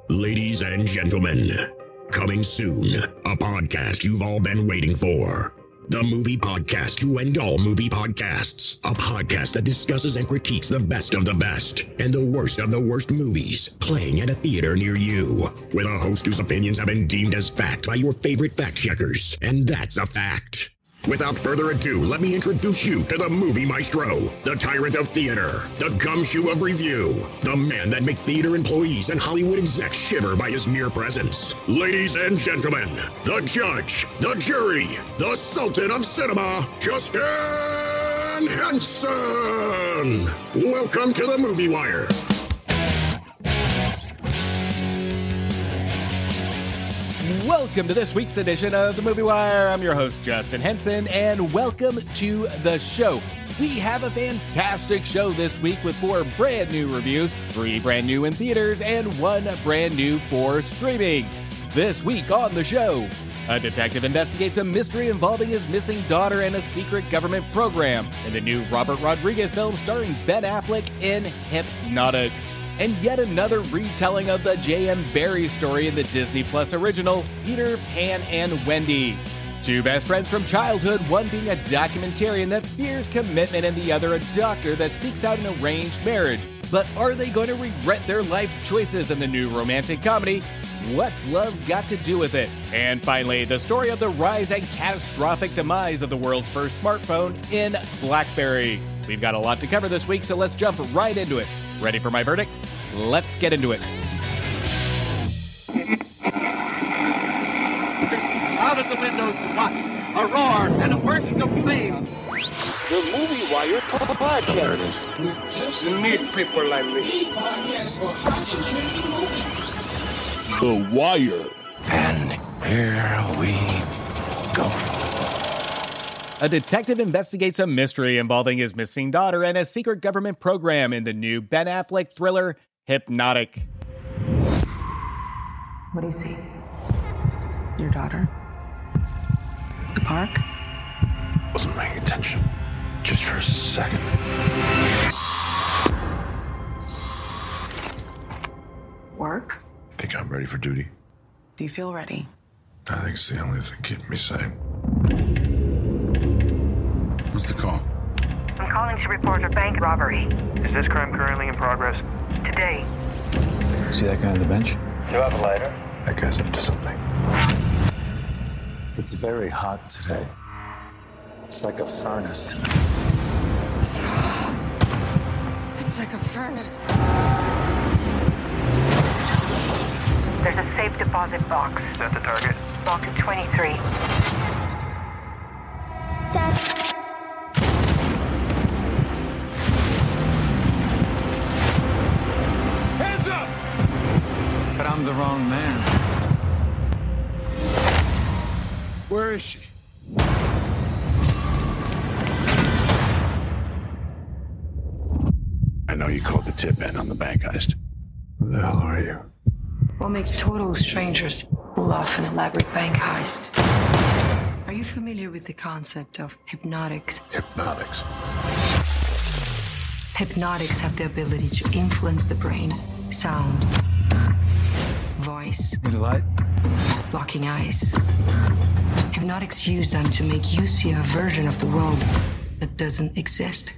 Ladies and gentlemen, coming soon, a podcast you've all been waiting for. The Movie Podcast to end all movie podcasts. A podcast that discusses and critiques the best of the best and the worst of the worst movies playing at a theater near you. With a host whose opinions have been deemed as fact by your favorite fact checkers. And that's a fact. Without further ado, let me introduce you to the movie maestro, the tyrant of theater, the gumshoe of review, the man that makes theater employees and Hollywood execs shiver by his mere presence. Ladies and gentlemen, the judge, the jury, the sultan of cinema, Justin Henson. Welcome to the Movie Wire. Welcome to this week's edition of the Movie Wire. I'm your host, Justin Henson, and welcome to the show. We have a fantastic show this week with 4 brand new reviews, 3 brand new in theaters, and 1 brand new for streaming. This week on the show, a detective investigates a mystery involving his missing daughter and a secret government program in the new Robert Rodriguez film starring Ben Affleck in Hypnotic. And yet another retelling of the JM Barrie story in the Disney Plus original, Pan and Wendy. 2 best friends from childhood, one being a documentarian that fears commitment and the other a doctor that seeks out an arranged marriage. But are they going to regret their life choices in the new romantic comedy? What's love got to do with it? And finally, the story of the rise and catastrophic demise of the world's first smartphone in Blackberry. We've got a lot to cover this week, so let's jump right into it. Ready for my verdict? Let's get into it. Out of the windows to watch a roar and a burst of flame. The Movie Wire podcast. There it is. With just need people like me. Podcast for hot and trendy movies. The Wire. And here we go. A detective investigates a mystery involving his missing daughter and a secret government program in the new Ben Affleck thriller, Hypnotic. What do you see? Your daughter? The park? Wasn't paying attention. Just for a second. Work? Think I'm ready for duty? Do you feel ready? I think it's the only thing keeping me sane. What's the call? I'm calling to report a bank robbery. Is this crime currently in progress? Today. See that guy on the bench? Do you have a lighter? That guy's up to something. It's very hot today. It's like a furnace. It's like a furnace. There's a safe deposit box. Is that the target? Box 23. Hands up! But I'm the wrong man. Where is she? I know you called the tip in on the bank heist. Who the hell are you? What makes total strangers pull off an elaborate bank heist? Are you familiar with the concept of hypnotics? Hypnotics. Hypnotics have the ability to influence the brain, sound, voice, Need a light? blocking eyes. Hypnotics use them to make you see a version of the world that doesn't exist.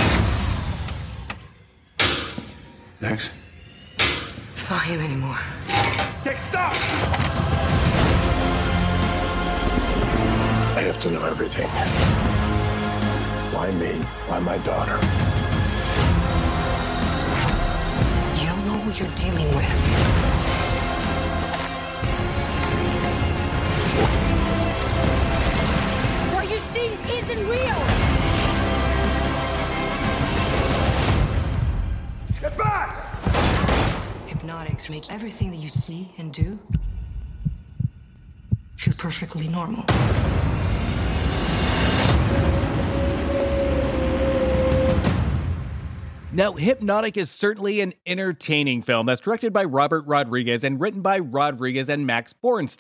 Next. It's not him anymore. Nick, stop! I have to know everything. Why me? Why my daughter? You don't know who you're dealing with. What you're seeing isn't real! Get back! Hypnotics make everything that you see and do feel perfectly normal. Now, Hypnotic is certainly an entertaining film that's directed by Robert Rodriguez and written by Rodriguez and Max Borenstein.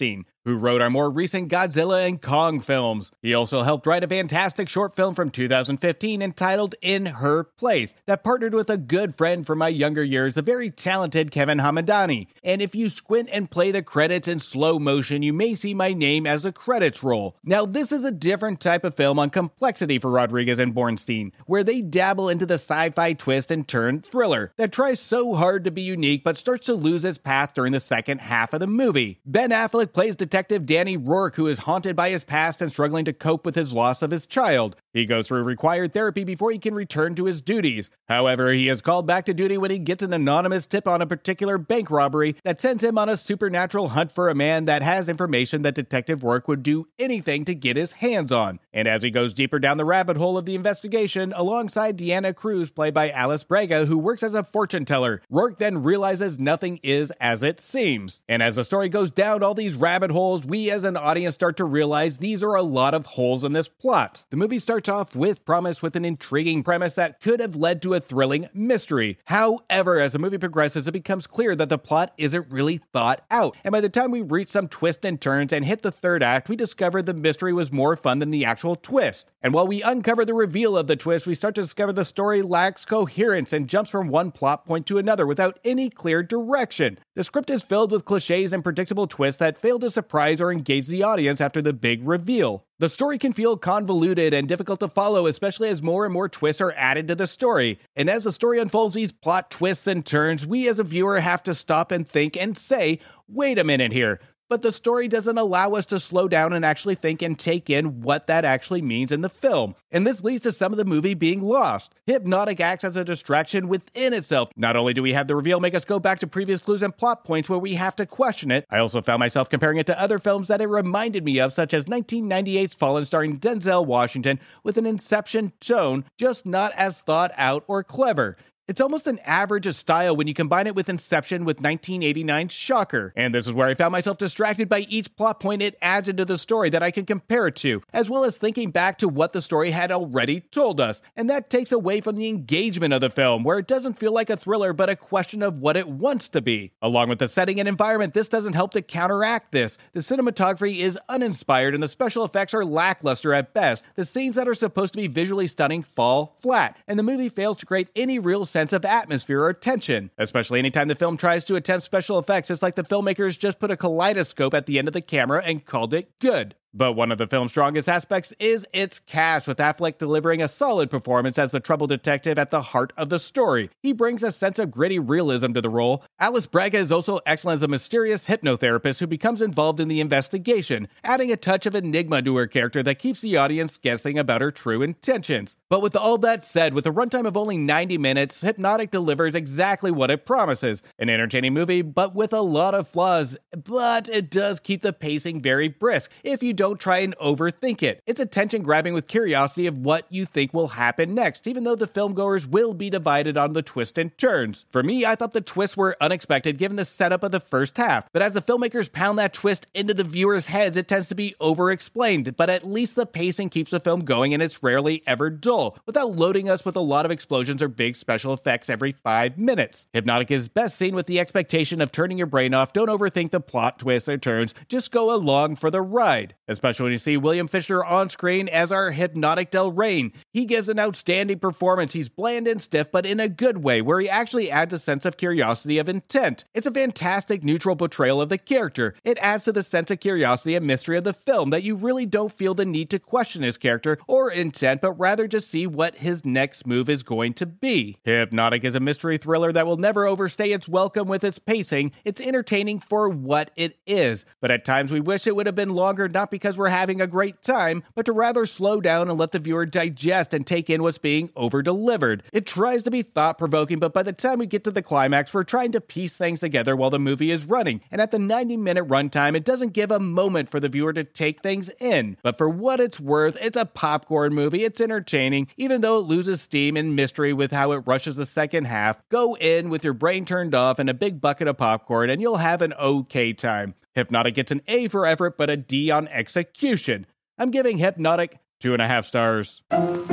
who wrote our more recent Godzilla and Kong films. He also helped write a fantastic short film from 2015 entitled In Her Place that partnered with a good friend from my younger years, the very talented Kevin Hamadani. And if you squint and play the credits in slow motion, you may see my name as the credits roll. Now, this is a different type of film on complexity for Rodriguez and Bornstein, where they dabble into the sci-fi twist and turn thriller that tries so hard to be unique but starts to lose its path during the second half of the movie. Ben Affleck plays Detective Danny Rourke, who is haunted by his past and struggling to cope with his loss of his child. He goes through required therapy before he can return to his duties. However, he is called back to duty when he gets an anonymous tip on a particular bank robbery that sends him on a supernatural hunt for a man that has information that Detective Rourke would do anything to get his hands on. And as he goes deeper down the rabbit hole of the investigation, alongside Deanna Cruz, played by Alice Braga, who works as a fortune teller, Rourke then realizes nothing is as it seems. And as the story goes down all these rabbit holes, we as an audience start to realize these are a lot of holes in this plot. The movie starts off with promise with an intriguing premise that could have led to a thrilling mystery. However, as the movie progresses, it becomes clear that the plot isn't really thought out. And by the time we reach some twists and turns and hit the third act, we discover the mystery was more fun than the actual twist. And while we uncover the reveal of the twist, we start to discover the story lacks coherence and jumps from one plot point to another without any clear direction. The script is filled with cliches and predictable twists that fail to surprise or engage the audience after the big reveal. The story can feel convoluted and difficult to follow, especially as more and more twists are added to the story. And as the story unfolds these plot twists and turns, we as a viewer have to stop and think and say, wait a minute here. But the story doesn't allow us to slow down and actually think and take in what that actually means in the film. And this leads to some of the movie being lost. Hypnotic acts as a distraction within itself. Not only do we have the reveal make us go back to previous clues and plot points where we have to question it, I also found myself comparing it to other films that it reminded me of, such as 1998's Fallen starring Denzel Washington, with an Inception tone, just not as thought out or clever. It's almost an average of style when you combine it with Inception with 1989's Shocker. And this is where I found myself distracted by each plot point it adds into the story that I can compare it to, as well as thinking back to what the story had already told us. And that takes away from the engagement of the film, where it doesn't feel like a thriller but a question of what it wants to be. Along with the setting and environment, this doesn't help to counteract this. The cinematography is uninspired and the special effects are lackluster at best. The scenes that are supposed to be visually stunning fall flat, and the movie fails to create any real sense of atmosphere or tension. Especially anytime the film tries to attempt special effects, it's like the filmmakers just put a kaleidoscope at the end of the camera and called it good. But one of the film's strongest aspects is its cast, with Affleck delivering a solid performance as the troubled detective at the heart of the story. He brings a sense of gritty realism to the role. Alice Braga is also excellent as a mysterious hypnotherapist who becomes involved in the investigation, adding a touch of enigma to her character that keeps the audience guessing about her true intentions. But with all that said, with a runtime of only 90 minutes, Hypnotic delivers exactly what it promises. An entertaining movie, but with a lot of flaws. But it does keep the pacing very brisk if you don't try and overthink it. It's attention grabbing with curiosity of what you think will happen next, even though the filmgoers will be divided on the twists and turns. For me, I thought the twists were unexpected given the setup of the first half, but as the filmmakers pound that twist into the viewers' heads, it tends to be over-explained, but at least the pacing keeps the film going and it's rarely ever dull, without loading us with a lot of explosions or big special effects every 5 minutes. Hypnotic is best seen with the expectation of turning your brain off. Don't overthink the plot twists or turns, just go along for the ride. Especially when you see William Fichtner on screen as our Hypnotic Del Rey. He gives an outstanding performance. He's bland and stiff, but in a good way, where he actually adds a sense of curiosity of intent. It's a fantastic neutral portrayal of the character. It adds to the sense of curiosity and mystery of the film that you really don't feel the need to question his character or intent, but rather just see what his next move is going to be. Hypnotic is a mystery thriller that will never overstay its welcome with its pacing. It's entertaining for what it is, but at times we wish it would have been longer, not because we're having a great time, but to rather slow down and let the viewer digest and take in what's being over-delivered. It tries to be thought-provoking, but by the time we get to the climax, we're trying to piece things together while the movie is running, and at the 90-minute runtime, it doesn't give a moment for the viewer to take things in. But for what it's worth, it's a popcorn movie. It's entertaining, even though it loses steam and mystery with how it rushes the second half. Go in with your brain turned off and a big bucket of popcorn, and you'll have an okay time. Hypnotic gets an A for effort, but a D on execution. I'm giving Hypnotic 2.5 stars.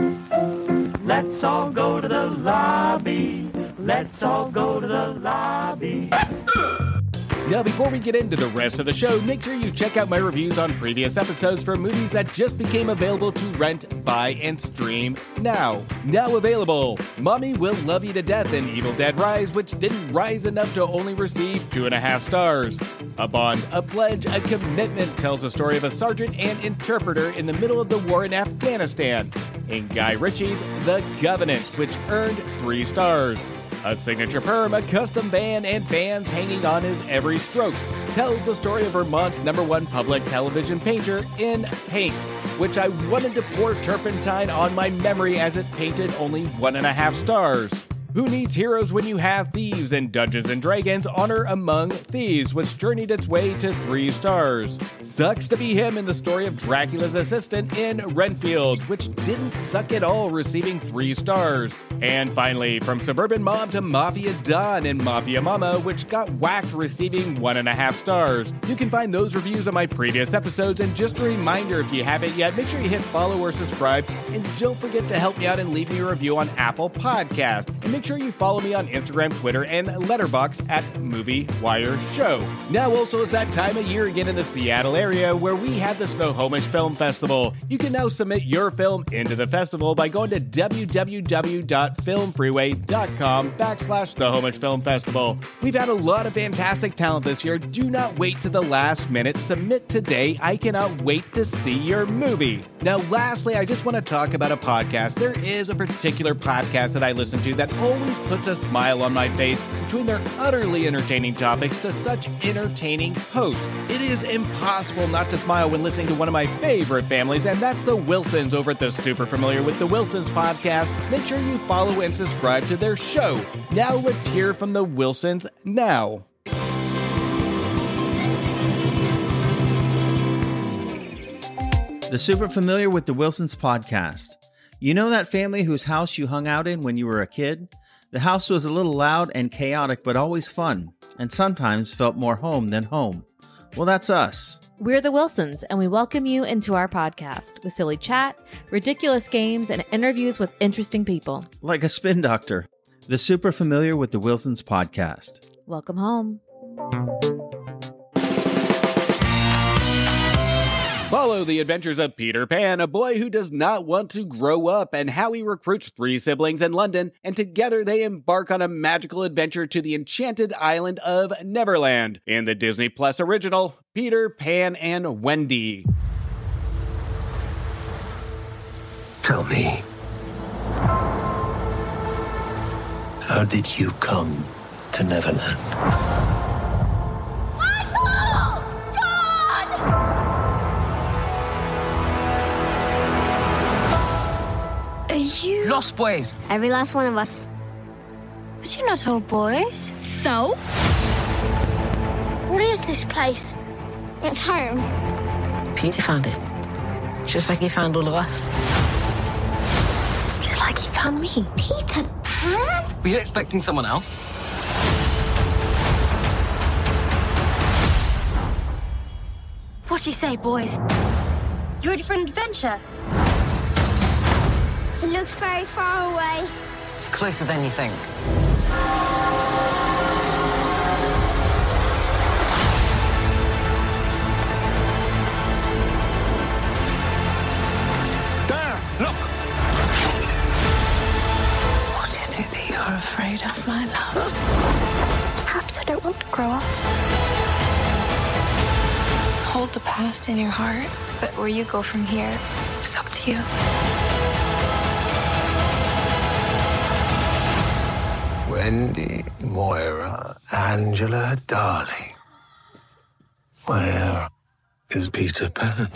Let's all go to the lobby. Let's all go to the lobby. Now, before we get into the rest of the show, make sure you check out my reviews on previous episodes for movies that just became available to rent, buy, and stream now. Now available, Mommy Will Love You to Death in Evil Dead Rise, which didn't rise enough to only receive 2.5 stars. A Bond, a Pledge, a Commitment tells the story of a sergeant and interpreter in the middle of the war in Afghanistan. In Guy Ritchie's The Covenant, which earned 3 stars. A Signature Perm, a custom van, and fans hanging on his every stroke tells the story of Vermont's #1 public television painter in Paint, which I wanted to pour turpentine on my memory as it painted only 1.5 stars. Who Needs Heroes When You Have Thieves in Dungeons & Dragons Honor Among Thieves, which journeyed its way to 3 stars. Sucks to Be Him in the story of Dracula's assistant in Renfield, which didn't suck at all, receiving 3 stars. And finally, From Suburban Mom to Mafia Don in Mafia Mama, which got whacked, receiving 1.5 stars. You can find those reviews on my previous episodes, and just a reminder, if you haven't yet, make sure you hit follow or subscribe, and don't forget to help me out and leave me a review on Apple Podcast. And make sure you follow me on Instagram, Twitter, and Letterboxd at Movie Wire Show. Now also is that time of year again in the Seattle area where we have the Snohomish Film Festival. You can now submit your film into the festival by going to www.filmfreeway.com/Snohomish Film Festival. We've had a lot of fantastic talent this year. Do not wait to the last minute. Submit today. I cannot wait to see your movie. Now, lastly, I just want to talk about a podcast. There is a particular podcast that I listen to that always puts a smile on my face between their utterly entertaining topics to such entertaining hosts. It is impossible not to smile when listening to one of my favorite families, and that's the Wilsons over at the Super Familiar with the Wilsons podcast. Make sure you follow and subscribe to their show. Now let's hear from the Wilsons now. The Super Familiar with the Wilsons podcast. You know that family whose house you hung out in when you were a kid? The house was a little loud and chaotic, but always fun, and sometimes felt more home than home. Well, that's us. We're the Wilsons, and we welcome you into our podcast with silly chat, ridiculous games, and interviews with interesting people. Like a spin doctor. The Super Familiar with the Wilsons podcast. Welcome home. Follow the adventures of Peter Pan, a boy who does not want to grow up, and how he recruits 3 siblings in London, and together they embark on a magical adventure to the enchanted island of Neverland in the Disney Plus original, Peter, Pan and Wendy. Tell me, how did you come to Neverland? You Lost Boys. Every last one of us. But you're not all boys. So? What is this place? It's home. Peter found it. Just like he found all of us. It's like he found me. Peter Pan? Were you expecting someone else? What do you say, boys? You ready for an adventure? It looks very far away. It's closer than you think. There, look! What is it that you're afraid of, my love? Perhaps I don't want to grow up. Hold the past in your heart, but where you go from here, it's up to you. Wendy, Moira, Angela, darling. Where is Peter Pan?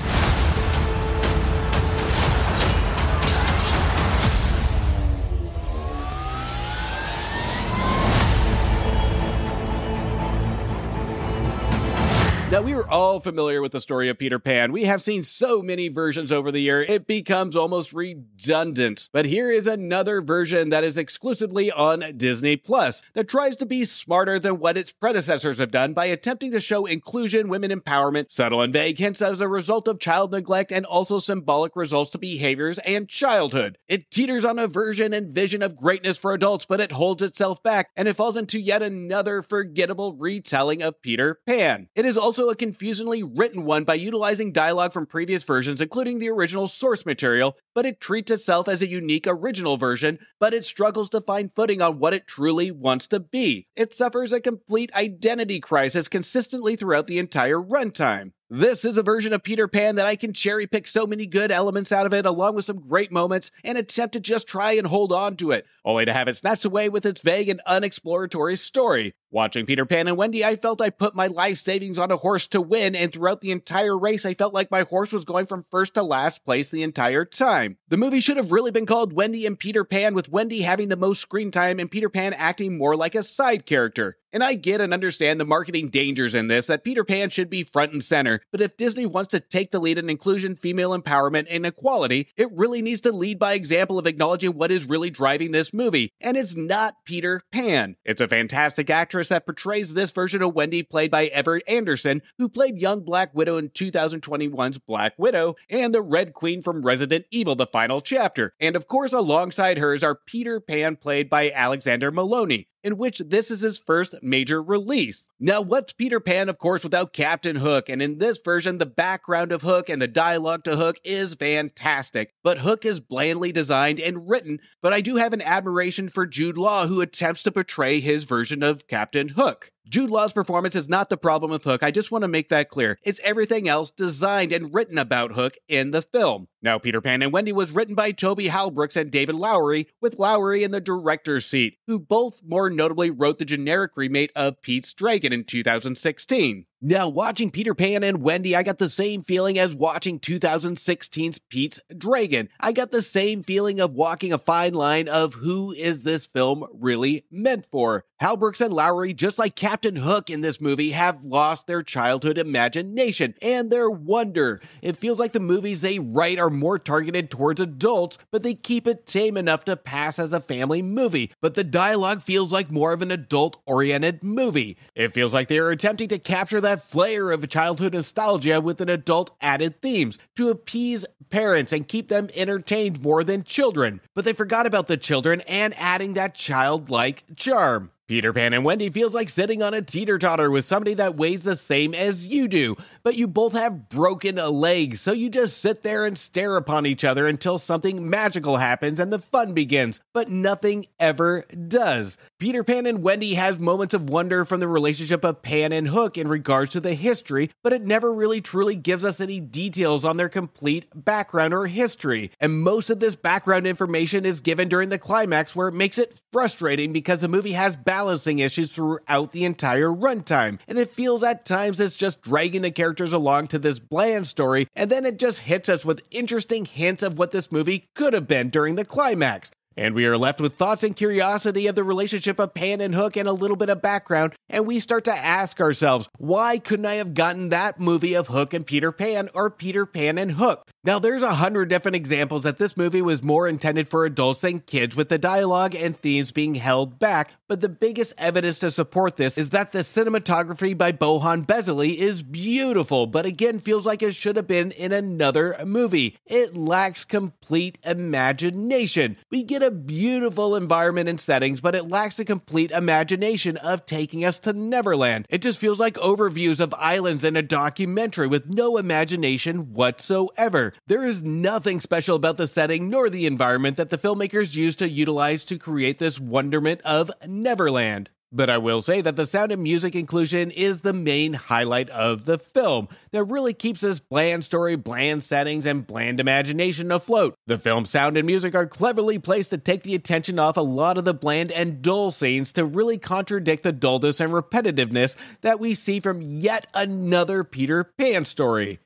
Now, we are all familiar with the story of Peter Pan. We have seen so many versions over the year, it becomes almost redundant. But here is another version that is exclusively on Disney Plus that tries to be smarter than what its predecessors have done by attempting to show inclusion, women empowerment, subtle and vague hints as a result of child neglect, and also symbolic results to behaviors and childhood. It teeters on a version and vision of greatness for adults, but it holds itself back, and it falls into yet another forgettable retelling of Peter Pan. It is also a confusingly written one by utilizing dialogue from previous versions, including the original source material, but it treats itself as a unique original version, but it struggles to find footing on what it truly wants to be. It suffers a complete identity crisis consistently throughout the entire runtime. This is a version of Peter Pan that I can cherry pick so many good elements out of it, along with some great moments, and attempt to just try and hold on to it, only to have it snatched away with its vague and unexploratory story. Watching Peter Pan and Wendy, I felt I put my life savings on a horse to win, and throughout the entire race, I felt like my horse was going from first to last place the entire time. The movie should have really been called Wendy and Peter Pan, with Wendy having the most screen time and Peter Pan acting more like a side character. And I get and understand the marketing dangers in this, that Peter Pan should be front and center, but if Disney wants to take the lead in inclusion, female empowerment, and equality, it really needs to lead by example of acknowledging what is really driving this movie, and it's not Peter Pan. It's a fantastic actress that portrays this version of Wendy, played by Everett Anderson, who played young Black Widow in 2021's Black Widow, and the Red Queen from Resident Evil, the final chapter. And of course, alongside hers are Peter Pan, played by Alexander Maloney, in which this is his first major release. Now, what's Peter Pan, of course, without Captain Hook? And in this version, the background of Hook and the dialogue to Hook is fantastic. But Hook is blandly designed and written, but I do have an admiration for Jude Law, who attempts to portray his version of Captain Hook. Jude Law's performance is not the problem with Hook, I just want to make that clear. It's everything else designed and written about Hook in the film. Now, Peter Pan and Wendy was written by Toby Halbrooks and David Lowery, with Lowery in the director's seat, who both more notably wrote the generic remake of Pete's Dragon in 2016. Now, watching Peter Pan and Wendy, I got the same feeling as watching 2016's Pete's Dragon. I got the same feeling of walking a fine line of who is this film really meant for. Halbrooks and Lowery, just like Captain Hook in this movie, have lost their childhood imagination and their wonder. It feels like the movies they write are more targeted towards adults, but they keep it tame enough to pass as a family movie. But the dialogue feels like more of an adult-oriented movie. It feels like they are attempting to capture that flair of childhood nostalgia with an adult-added themes to appease parents and keep them entertained more than children. But they forgot about the children and adding that childlike charm. Peter Pan and Wendy feels like sitting on a teeter-totter with somebody that weighs the same as you do, but you both have broken legs, so you just sit there and stare upon each other until something magical happens and the fun begins, but nothing ever does. Peter Pan and Wendy has moments of wonder from the relationship of Pan and Hook in regards to the history, but it never really truly gives us any details on their complete background or history, and most of this background information is given during the climax, where it makes it frustrating because the movie has balancing issues throughout the entire runtime, and it feels at times it's just dragging the characters along to this bland story, and then it just hits us with interesting hints of what this movie could have been during the climax. And we are left with thoughts and curiosity of the relationship of Pan and Hook and a little bit of background, and we start to ask ourselves, why couldn't I have gotten that movie of Hook and Peter Pan, or Peter Pan and Hook? Now, there's 100 different examples that this movie was more intended for adults than kids, with the dialogue and themes being held back, but the biggest evidence to support this is that the cinematography by Bohan Bezeli is beautiful, but again feels like it should have been in another movie. It lacks complete imagination. We get a beautiful environment and settings, but it lacks the complete imagination of taking us to Neverland. It just feels like overviews of islands in a documentary with no imagination whatsoever. There is nothing special about the setting nor the environment that the filmmakers used to utilize to create this wonderment of Neverland. But I will say that the sound and music inclusion is the main highlight of the film that really keeps this bland story, bland settings, and bland imagination afloat. The film's sound and music are cleverly placed to take the attention off a lot of the bland and dull scenes to really contradict the dullness and repetitiveness that we see from yet another Peter Pan story.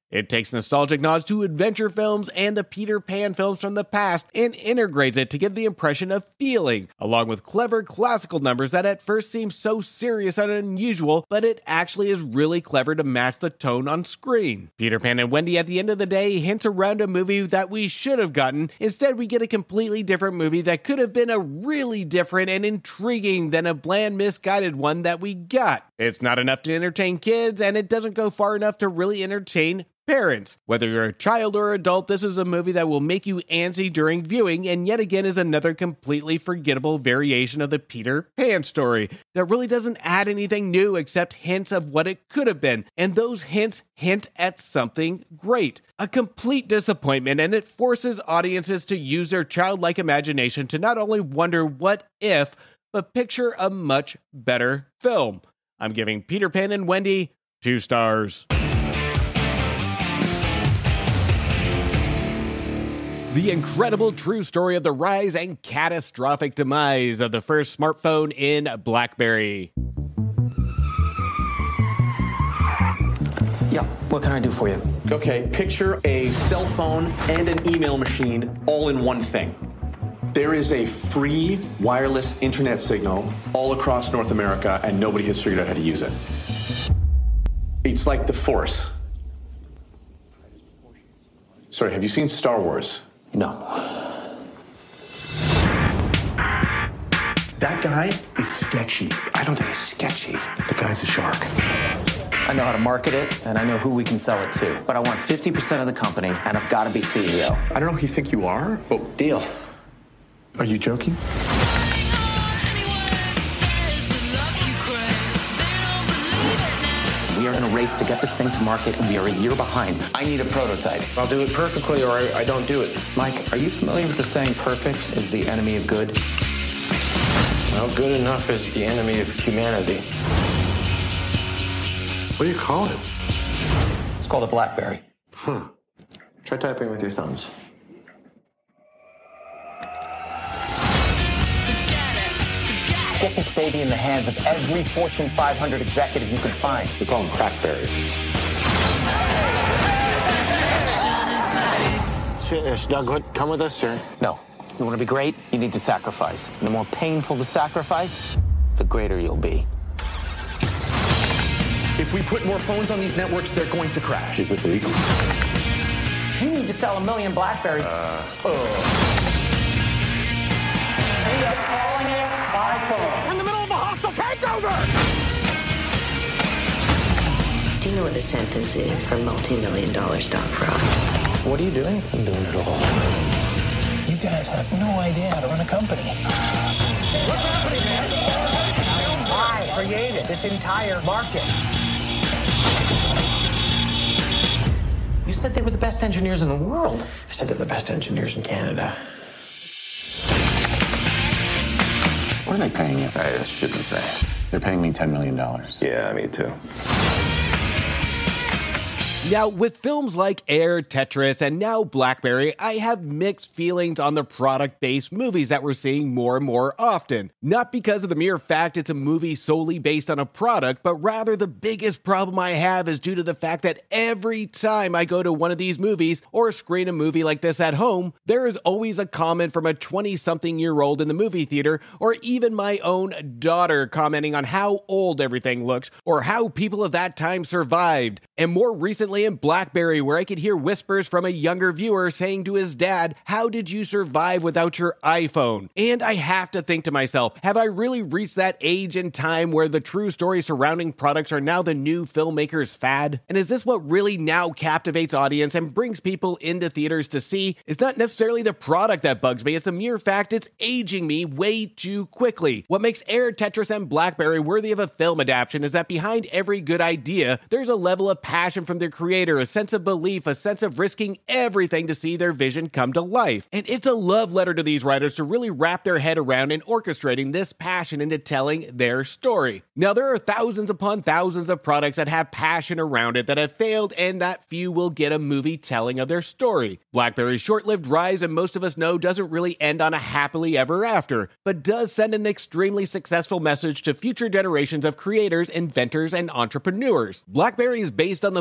It takes nostalgic nods to adventure films and the Peter Pan films from the past and integrates it to give the impression of feeling, along with clever classical numbers that at first seem so serious and unusual, but it actually is really clever to match the tone on screen. Peter Pan and Wendy at the end of the day hints around a movie that we should have gotten. Instead, we get a completely different movie that could have been a really different and intriguing than a bland, misguided one that we got. It's not enough to entertain kids, and it doesn't go far enough to really entertain parents. Whether you're a child or adult, this is a movie that will make you antsy during viewing, and yet again is another completely forgettable variation of the Peter Pan story that really doesn't add anything new except hints of what it could have been, and those hints hint at something great. A complete disappointment, and it forces audiences to use their childlike imagination to not only wonder what if, but picture a much better film. I'm giving Peter Pan and Wendy 2 stars. The incredible true story of the rise and catastrophic demise of the first smartphone in Blackberry. Yeah, what can I do for you? Okay, picture a cell phone and an email machine all in one thing. There is a free wireless internet signal all across North America, and nobody has figured out how to use it. It's like the Force. Sorry, have you seen Star Wars? No. That guy is sketchy. I don't think he's sketchy. The guy's a shark. I know how to market it, and I know who we can sell it to. But I want 50% of the company, and I've got to be CEO. I don't know who you think you are, but deal. Are you joking? We are in a race to get this thing to market, and we are a year behind. I need a prototype. I'll do it perfectly, or I don't do it. Mike, are you familiar with the saying, perfect is the enemy of good? Well, good enough is the enemy of humanity. What do you call it? It's called a Blackberry. Try typing with your thumbs. Get this baby in the hands of every Fortune 500 executive you can find. We call them crackberries. Should Doug come with us, or? No. You want to be great, you need to sacrifice. And the more painful the sacrifice, the greater you'll be. If we put more phones on these networks, they're going to crash. Is this legal? You need to sell 1 million Blackberries. We are calling it iPhone. We're in the middle of a hostile takeover! Do you know what the sentence is for multi-million-dollar stock fraud? What are you doing? I'm doing it all. You guys have no idea how to run a company. What's happening, man? I created this entire market. You said they were the best engineers in the world. I said they're the best engineers in Canada. What are they paying you? I shouldn't say. They're paying me $10 million. Yeah, me too. Now, with films like Air, Tetris, and now Blackberry, I have mixed feelings on the product-based movies that we're seeing more and more often. Not because of the mere fact it's a movie solely based on a product, but rather the biggest problem I have is due to the fact that every time I go to one of these movies or screen a movie like this at home, there is always a comment from a 20-something-year-old in the movie theater, or even my own daughter commenting on how old everything looks, or how people of that time survived. And more recently in Blackberry, where I could hear whispers from a younger viewer saying to his dad, "How did you survive without your iPhone?" And I have to think to myself, have I really reached that age and time where the true stories surrounding products are now the new filmmaker's fad? And is this what really now captivates audience and brings people into theaters to see? It's not necessarily the product that bugs me, it's the mere fact it's aging me way too quickly. What makes Air, Tetris, and Blackberry worthy of a film adaptation is that behind every good idea, there's a level of passion from their creator, a sense of belief, a sense of risking everything to see their vision come to life. And it's a love letter to these writers to really wrap their head around and orchestrating this passion into telling their story. Now, there are thousands upon thousands of products that have passion around it that have failed, and that few will get a movie telling of their story. Blackberry's short-lived rise, and most of us know, doesn't really end on a happily ever after, but does send an extremely successful message to future generations of creators, inventors, and entrepreneurs. Blackberry is based on the book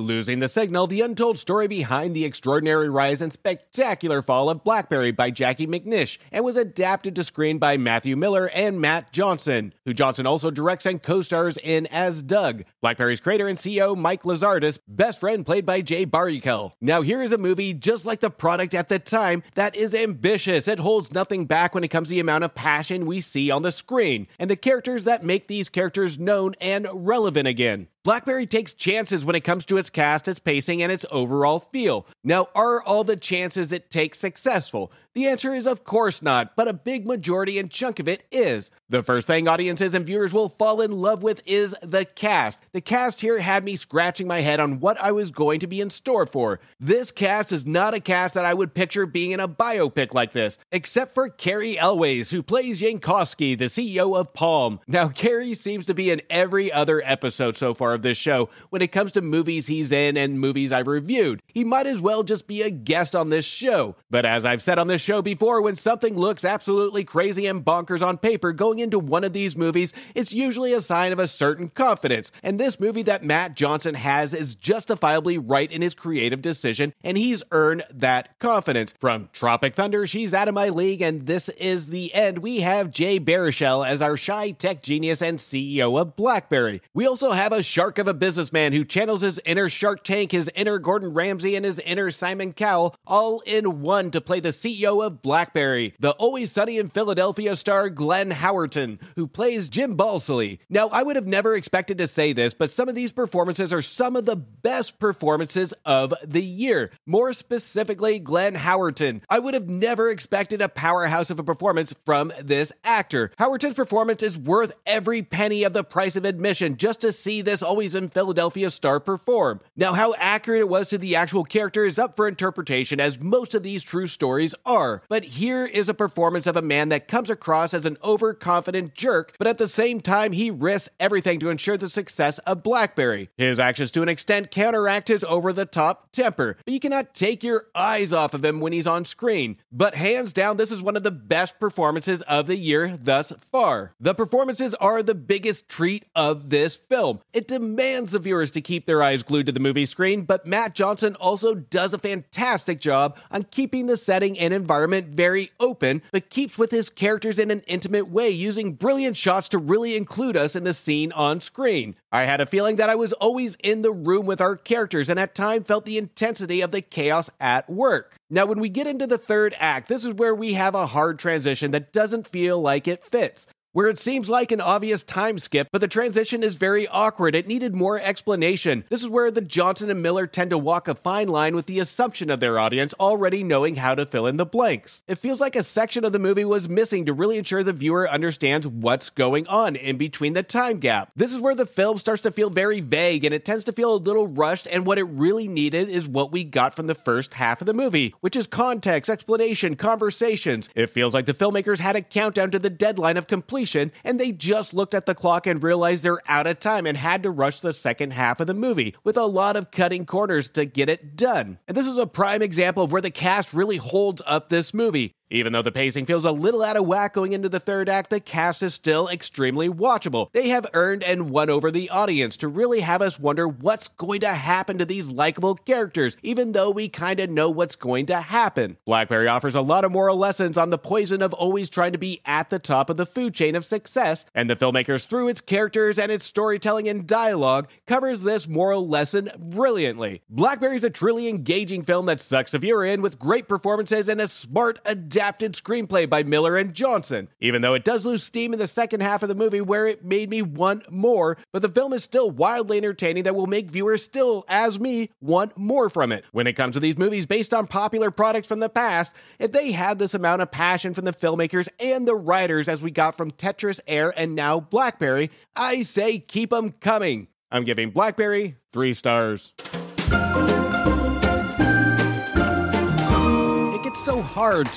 Losing the Signal, the untold story behind the extraordinary rise and spectacular fall of Blackberry by Jackie McNish, and was adapted to screen by Matthew Miller and Matt Johnson, who Johnson also directs and co-stars in as Doug, Blackberry's creator and CEO Mike Lazardus' best friend played by JM Barrie. Now here is a movie, just like the product at the time, that is ambitious. It holds nothing back when it comes to the amount of passion we see on the screen, and the characters that make these characters known and relevant again. Blackberry takes chances when it comes to its cast, its pacing, and its overall feel. Now, are all the chances it takes successful? The answer is of course not, but a big majority and chunk of it is. The first thing audiences and viewers will fall in love with is the cast. The cast here had me scratching my head on what I was going to be in store for. This cast is not a cast that I would picture being in a biopic like this, except for Carrie Elways, who plays Yankowski, the CEO of Palm. Now, Carrie seems to be in every other episode so far of this show when it comes to movies he's in and movies I've reviewed. He might as well just be a guest on this show. But as I've said on this show before, when something looks absolutely crazy and bonkers on paper going into one of these movies, it's usually a sign of a certain confidence. And this movie that Matt Johnson has is justifiably right in his creative decision, and he's earned that confidence. From Tropic Thunder, She's Out of My League, and This Is the End, we have Jay Baruchel as our shy tech genius and CEO of Blackberry. We also have a shark of a businessman who channels his inner Shark Tank, his inner Gordon Ramsay, and his inner Simon Cowell all in one to play the CEO of Blackberry, the Always Sunny in Philadelphia star Glenn Howerton, who plays Jim Balsillie. Now, I would have never expected to say this, but some of these performances are some of the best performances of the year. More specifically, Glenn Howerton. I would have never expected a powerhouse of a performance from this actor. Howerton's performance is worth every penny of the price of admission just to see this Always in Philadelphia star perform. Now, how accurate it was to the actual character is up for interpretation, as most of these true stories are. But here is a performance of a man that comes across as an overconfident jerk, but at the same time, he risks everything to ensure the success of Blackberry. His actions to an extent counteract his over-the-top temper, but you cannot take your eyes off of him when he's on screen. But hands down, this is one of the best performances of the year thus far. The performances are the biggest treat of this film. It demands the viewers to keep their eyes glued to the movie screen, but Matt Johnson also does a fantastic job on keeping the setting and environment very open, but keeps with his characters in an intimate way, using brilliant shots to really include us in the scene on screen. I had a feeling that I was always in the room with our characters, and at times felt the intensity of the chaos at work. Now, when we get into the third act, this is where we have a hard transition that doesn't feel like it fits, where it seems like an obvious time skip, but the transition is very awkward. It needed more explanation. This is where the Johnson and Miller tend to walk a fine line with the assumption of their audience already knowing how to fill in the blanks. It feels like a section of the movie was missing to really ensure the viewer understands what's going on in between the time gap. This is where the film starts to feel very vague, and it tends to feel a little rushed, and what it really needed is what we got from the first half of the movie, which is context, explanation, conversations. It feels like the filmmakers had a countdown to the deadline of completion, and they just looked at the clock and realized they're out of time and had to rush the second half of the movie with a lot of cutting corners to get it done. And this is a prime example of where the cast really holds up this movie. Even though the pacing feels a little out of whack going into the third act, the cast is still extremely watchable. They have earned and won over the audience to really have us wonder what's going to happen to these likable characters, even though we kind of know what's going to happen. Blackberry offers a lot of moral lessons on the poison of always trying to be at the top of the food chain of success, and the filmmakers, through its characters and its storytelling and dialogue, covers this moral lesson brilliantly. Blackberry is a truly engaging film that sucks the viewer in with great performances and a smart, adapted screenplay by Miller and Johnson. Even though it does lose steam in the second half of the movie where it made me want more, but the film is still wildly entertaining that will make viewers still, as me, want more from it. When it comes to these movies based on popular products from the past, if they had this amount of passion from the filmmakers and the writers as we got from Tetris, Air, and now Blackberry, I say keep them coming. I'm giving Blackberry 3 stars. It's so hard to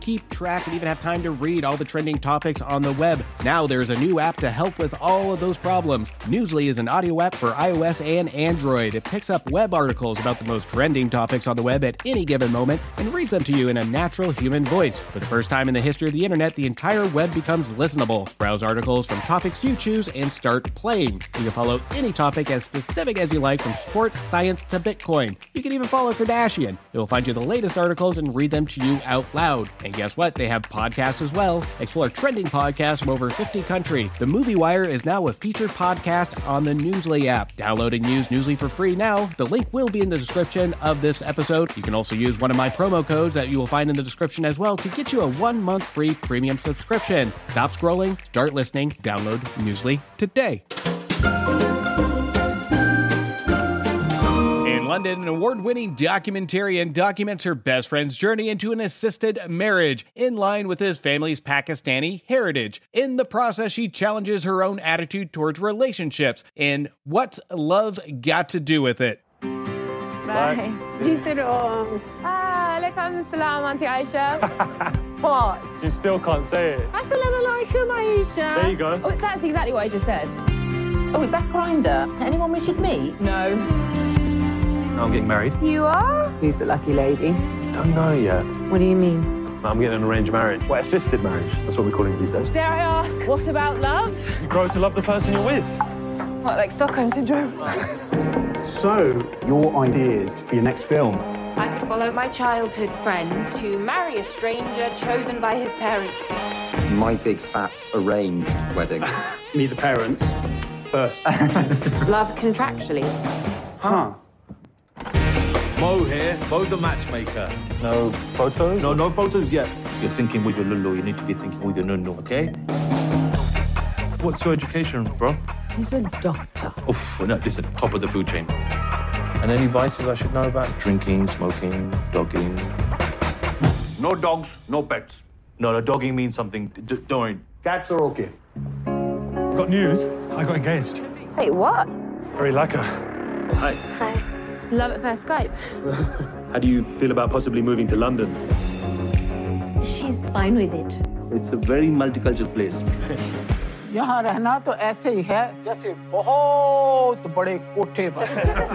keep track and even have time to read all the trending topics on the web. Now there's a new app to help with all of those problems. Newsly is an audio app for iOS and Android. It picks up web articles about the most trending topics on the web at any given moment and reads them to you in a natural human voice. For the first time in the history of the internet, the entire web becomes listenable. Browse articles from topics you choose and start playing. You can follow any topic as specific as you like, from sports, science, to Bitcoin. You can even follow Kardashian. It will find you the latest articles and read them to you out loud. And guess what? They have podcasts as well. Explore trending podcasts from over 50 countries. The Movie Wire is now a featured podcast on the Newsly app. Download and use Newsly for free now. The link will be in the description of this episode. You can also use one of my promo codes that you will find in the description as well to get you a 1-month free premium subscription. Stop scrolling, start listening, download Newsly today. In London, an award-winning documentarian documents her best friend's journey into an assisted marriage in line with his family's Pakistani heritage. In the process, she challenges her own attitude towards relationships and what's love got to do with it. Bye. Alaikum salam, Auntie Aisha. What? You still can't say it. Assalamu alaikum, Aisha. There you go. Oh, that's exactly what I just said. Oh, is that Grindr? Anyone we should meet? No. I'm getting married. You are? Who's the lucky lady? Don't know yet. What do you mean? I'm getting an arranged marriage. Well, assisted marriage. That's what we're calling it these days. Dare I ask, what about love? You grow to love the person you're with. What, like Stockholm Syndrome? So, your ideas for your next film? I could follow my childhood friend to marry a stranger chosen by his parents. My big fat arranged wedding. Meet the parents first. Love contractually. Huh. Mo here, Mo the matchmaker. No photos? No photos yet. You're thinking with your lulu, you need to be thinking with your nunu, okay? What's your education, bro? He's a doctor. Oof, no, listen, top of the food chain. And any vices I should know about? Drinking, smoking, dogging. No dogs, no pets. No, dogging means something. Don't worry. Cats are okay. Got news. I got engaged. Wait, what? Very lacquer. Hi. Hi. It's love at first Skype. How do you feel about possibly moving to London? She's fine with it. It's a very multicultural place. यहाँ रहना तो ऐसे ही है जैसे बहुत बड़े कोठे पर.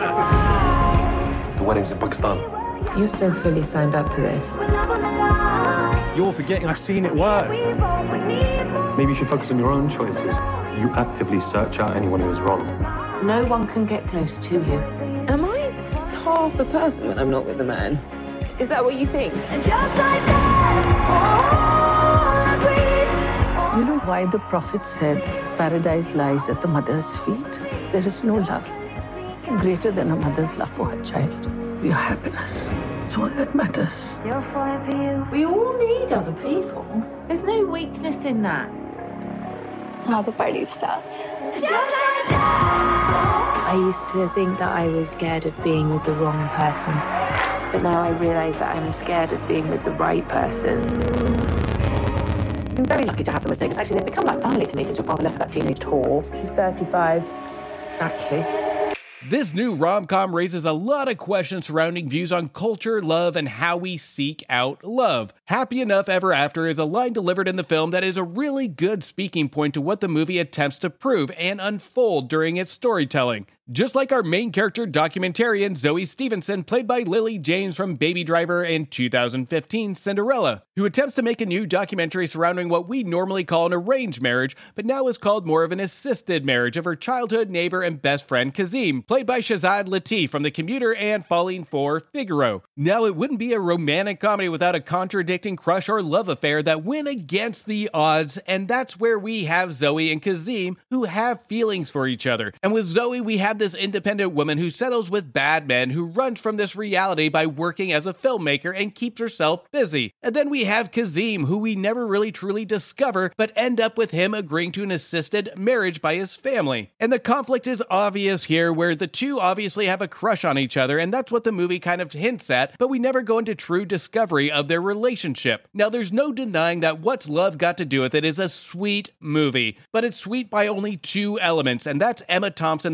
The wedding's in Pakistan. You're so fully signed up to this. You're forgetting I've seen it work. Maybe you should focus on your own choices. You actively search out anyone who is wrong. No one can get close to you. Am I just half the person when I'm not with the man? Is that what you think? You know why the prophet said paradise lies at the mother's feet? There is no love greater than a mother's love for her child. Your happiness. It's all that matters. Still falling for you. We all need other people. There's no weakness in that. Now the party starts. Just like that. I used to think that I was scared of being with the wrong person, but now I realize that I'm scared of being with the right person. I'm very lucky to have them as neighbours. Actually, they've become like family to me since your father left for that teenage tour. She's 35. Exactly. This new rom-com raises a lot of questions surrounding views on culture, love, and how we seek out love. Happy Enough Ever After is a line delivered in the film that is a really good speaking point to what the movie attempts to prove and unfold during its storytelling. Just like our main character documentarian Zoe Stevenson, played by Lily James from Baby Driver and 2015 Cinderella, who attempts to make a new documentary surrounding what we normally call an arranged marriage, but now is called more of an assisted marriage of her childhood neighbor and best friend Kazim, played by Shazad Latif from The Commuter and Falling for Figaro. Now, it wouldn't be a romantic comedy without a contradicting crush or love affair that went against the odds, and that's where we have Zoe and Kazim, who have feelings for each other. And with Zoe, we have this independent woman who settles with bad men, who runs from this reality by working as a filmmaker and keeps herself busy. And then we have Kazim, who we never really truly discover, but end up with him agreeing to an assisted marriage by his family. And the conflict is obvious here, where the two obviously have a crush on each other, and that's what the movie kind of hints at, but we never go into true discovery of their relationship. Now, there's no denying that What's Love Got to Do With It is a sweet movie, but it's sweet by only two elements, and that's Emma Thompson that plays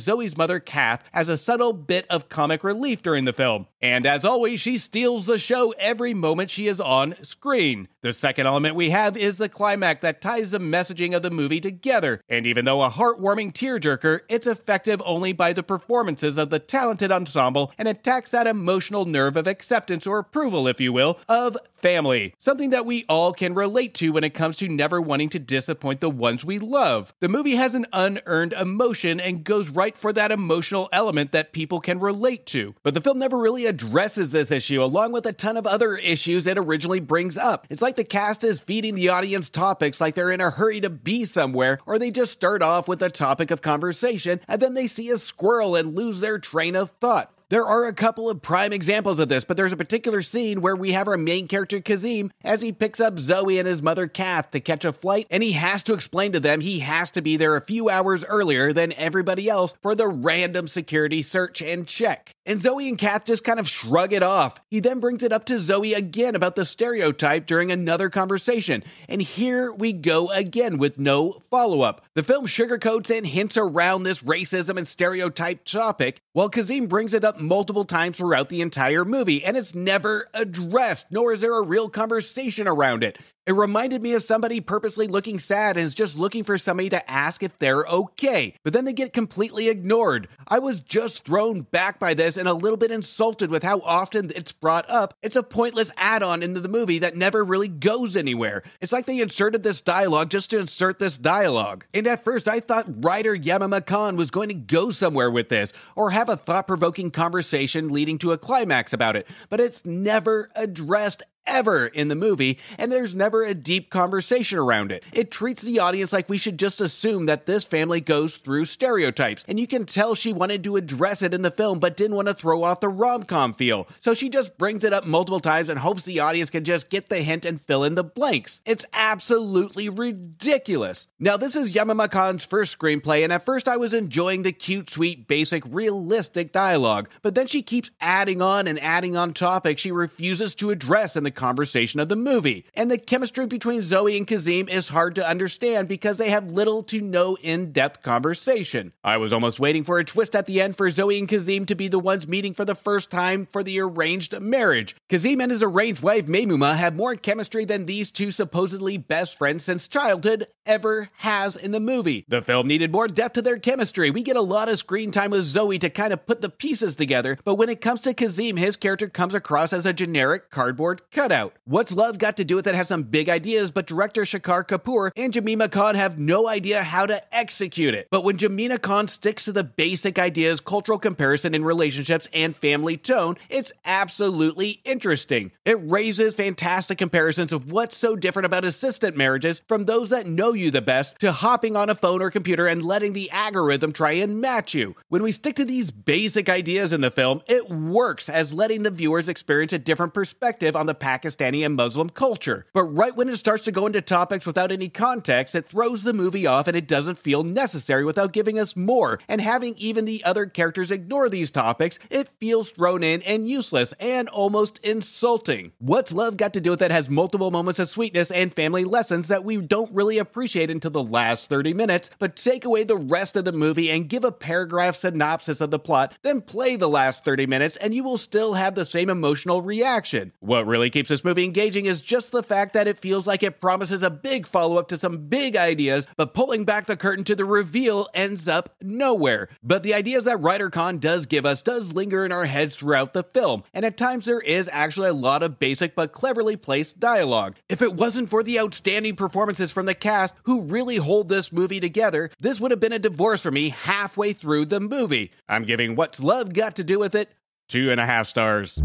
Zoe's mother, Kath, as a subtle bit of comic relief during the film. And as always, she steals the show every moment she is on screen. The second element we have is the climax that ties the messaging of the movie together. And even though a heartwarming tearjerker, it's effective only by the performances of the talented ensemble and attacks that emotional nerve of acceptance or approval, if you will, of family. Something that we all can relate to when it comes to never wanting to disappoint the ones we love. The movie has an unearned emotion and goes right for that emotional element that people can relate to. But the film never really addresses this issue, along with a ton of other issues it originally brings up. It's like the cast is feeding the audience topics like they're in a hurry to be somewhere, or they just start off with a topic of conversation and then they see a squirrel and lose their train of thought. There are a couple of prime examples of this, but there's a particular scene where we have our main character Kazim as he picks up Zoe and his mother Kath to catch a flight, and he has to explain to them he has to be there a few hours earlier than everybody else for the random security search and check. And Zoe and Kath just kind of shrug it off. He then brings it up to Zoe again about the stereotype during another conversation, and here we go again with no follow-up. The film sugarcoats and hints around this racism and stereotype topic, while Kazim brings it up multiple times throughout the entire movie, and it's never addressed, nor is there a real conversation around it. It reminded me of somebody purposely looking sad and is just looking for somebody to ask if they're okay, but then they get completely ignored. I was just thrown back by this and a little bit insulted with how often it's brought up. It's a pointless add-on into the movie that never really goes anywhere. It's like they inserted this dialogue just to insert this dialogue. And at first I thought writer Yamama Khan was going to go somewhere with this, or have a thought-provoking conversation leading to a climax about it, but it's never addressed ever in the movie, and there's never a deep conversation around it. It treats the audience like we should just assume that this family goes through stereotypes, and you can tell she wanted to address it in the film but didn't want to throw off the rom-com feel, so she just brings it up multiple times and hopes the audience can just get the hint and fill in the blanks. It's absolutely ridiculous. Now, this is Yamama Khan's first screenplay, and at first I was enjoying the cute, sweet, basic, realistic dialogue, but then she keeps adding on topics she refuses to address in the conversation of the movie. And the chemistry between Zoe and Kazim is hard to understand because they have little to no in-depth conversation. I was almost waiting for a twist at the end for Zoe and Kazim to be the ones meeting for the first time for the arranged marriage. Kazim and his arranged wife Maymuma have more chemistry than these two supposedly best friends since childhood ever has in the movie. The film needed more depth to their chemistry. We get a lot of screen time with Zoe to kind of put the pieces together, but when it comes to Kazim, his character comes across as a generic cardboard cutout. What's Love Got to Do With It has some big ideas, but director Shekhar Kapoor and Jamima Khan have no idea how to execute it. But when Jamima Khan sticks to the basic ideas, cultural comparison in relationships, and family tone, it's absolutely interesting. It raises fantastic comparisons of what's so different about assistant marriages from those that know you the best to hopping on a phone or computer and letting the algorithm try and match you. When we stick to these basic ideas in the film, it works as letting the viewers experience a different perspective on the Pakistani and Muslim culture. But right when it starts to go into topics without any context, it throws the movie off and it doesn't feel necessary without giving us more. And having even the other characters ignore these topics, it feels thrown in and useless and almost insulting. What's Love Got to Do With It has multiple moments of sweetness and family lessons that we don't really appreciate until the last 30 minutes, but take away the rest of the movie and give a paragraph synopsis of the plot, then play the last 30 minutes and you will still have the same emotional reaction. What really keeps this movie engaging is just the fact that it feels like it promises a big follow-up to some big ideas, but pulling back the curtain to the reveal ends up nowhere. But the ideas that writer Khan does give us does linger in our heads throughout the film, and at times there is actually a lot of basic but cleverly placed dialogue. If it wasn't for the outstanding performances from the cast who really hold this movie together, this would have been a divorce for me halfway through the movie. I'm giving What's Love Got to Do With It 2.5 stars.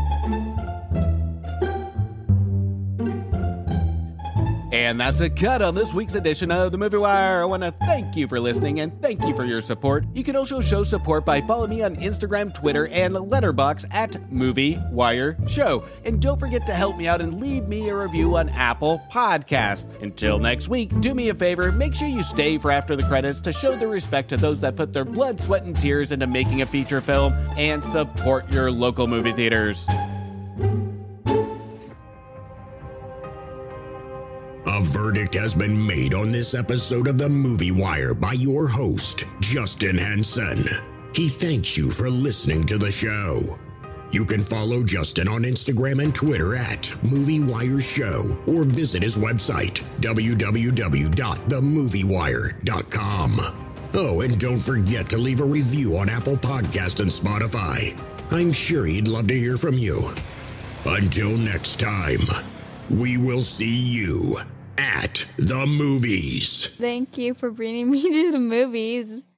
And that's a cut on this week's edition of The Movie Wire. I want to thank you for listening and thank you for your support. You can also show support by following me on Instagram, Twitter, and Letterboxd at Movie Wire Show. And don't forget to help me out and leave me a review on Apple Podcasts. Until next week, do me a favor, make sure you stay for after the credits to show the respect to those that put their blood, sweat, and tears into making a feature film, and support your local movie theaters. A verdict has been made on this episode of The Movie Wire by your host, Justin Henson. He thanks you for listening to the show. You can follow Justin on Instagram and Twitter at Movie Wire Show or visit his website, www.themoviewire.com. Oh, and don't forget to leave a review on Apple Podcasts and Spotify. I'm sure he'd love to hear from you. Until next time, we will see you at the movies. Thank you for bringing me to the movies.